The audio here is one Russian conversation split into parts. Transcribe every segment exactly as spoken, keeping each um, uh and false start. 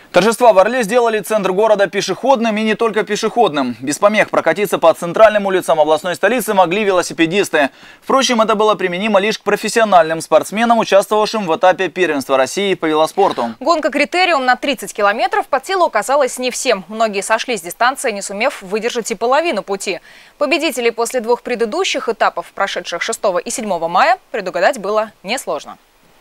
Торжества в Орле сделали центр города пешеходным и не только пешеходным. Без помех прокатиться по центральным улицам областной столицы могли велосипедисты. Впрочем, это было применимо лишь к профессиональным спортсменам, участвовавшим в этапе первенства России по велоспорту. Гонка «Критериум» на тридцать километров под силу оказалась не всем. Многие сошли с дистанции, не сумев выдержать и половину пути. Победителей после двух предыдущих этапов, прошедших шестого и седьмого мая, предугадать было несложно.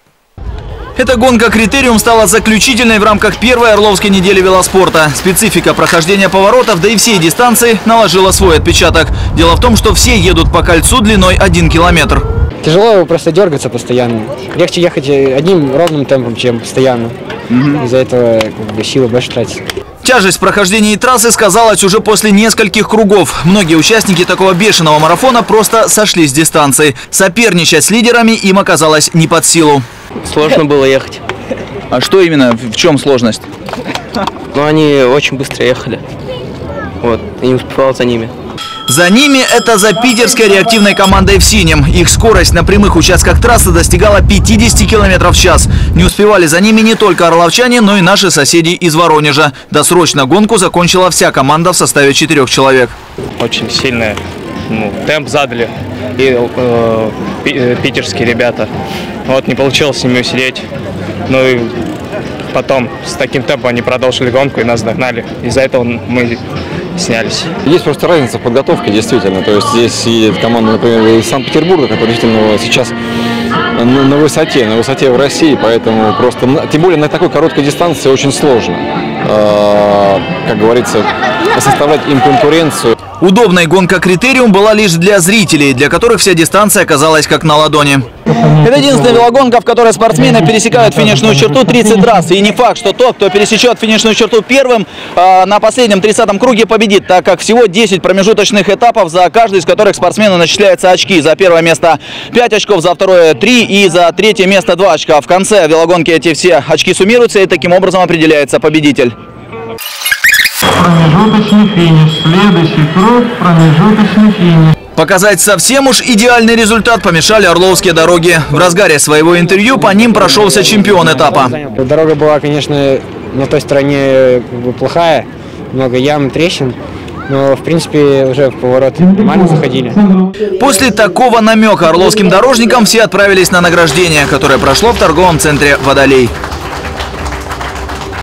Эта гонка «Критериум» стала заключительной в рамках первой Орловской недели велоспорта. Специфика прохождения поворотов, да и всей дистанции наложила свой отпечаток. Дело в том, что все едут по кольцу длиной один километр. Тяжело просто дергаться постоянно. Легче ехать одним ровным темпом, чем постоянно. Угу. Из-за этого как бы, силы больше тратится. Тяжесть прохождения трассы сказалась уже после нескольких кругов. Многие участники такого бешеного марафона просто сошли с дистанции. Соперничать с лидерами им оказалось не под силу. Сложно было ехать. А что именно? В чем сложность? Ну, они очень быстро ехали. Вот, и не успевал за ними. За ними это за питерской реактивной командой в синем. Их скорость на прямых участках трассы достигала пятидесяти километров в час. Не успевали за ними не только орловчане, но и наши соседи из Воронежа. Досрочно гонку закончила вся команда в составе четырех человек. Очень сильный ну, темп задали и э, питерские ребята. Вот не получилось с ними усидеть. Ну и потом с таким темпом они продолжили гонку и нас догнали. Из-за этого мы снялись. Есть просто разница в подготовке, действительно. То есть здесь едет команда, например, из Санкт-Петербурга, которая действительно сейчас на, на высоте, на высоте в России, поэтому просто, тем более на такой короткой дистанции очень сложно, э, как говорится, составлять им конкуренцию. Удобной гонка «Критериум» была лишь для зрителей, для которых вся дистанция оказалась как на ладони. Это единственная велогонка, в которой спортсмены пересекают финишную черту тридцать раз. И не факт, что тот, кто пересечет финишную черту первым, на последнем тридцатом круге победит, так как всего десять промежуточных этапов, за каждый из которых спортсмену начисляются очки. За первое место пять очков, за второе три и за третье место два очка. В конце велогонки эти все очки суммируются и таким образом определяется победитель. Промежуточный финиш. Следующий круг – промежуточный финиш. Показать совсем уж идеальный результат помешали орловские дороги. В разгаре своего интервью по ним прошелся чемпион этапа. Дорога была, конечно, на той стороне как бы плохая, много ям и трещин. Но, в принципе, уже в поворот нормально заходили. После такого намека орловским дорожникам все отправились на награждение, которое прошло в торговом центре «Водолей».